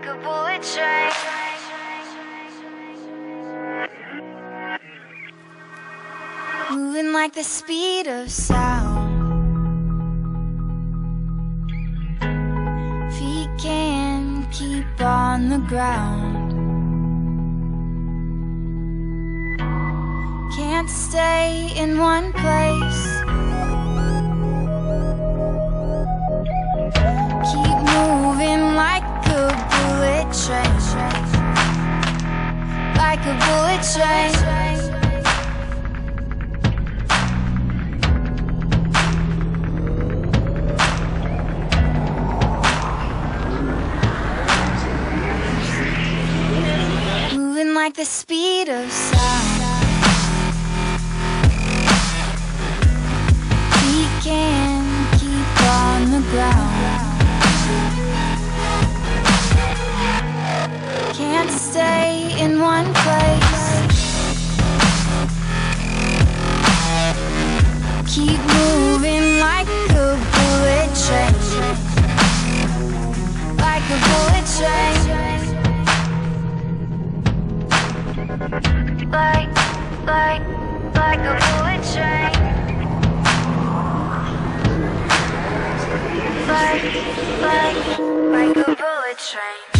like a bullet train. Moving like the speed of sound. Feet can't keep on the ground. Can't stay in one place. Keep moving like a bullet train. Like a bullet train. Moving like the speed of sound. We can't keep on the ground. Can't stay in one place. Keep moving like a bullet train. Like a bullet train. Like a bullet train. Like a bullet train.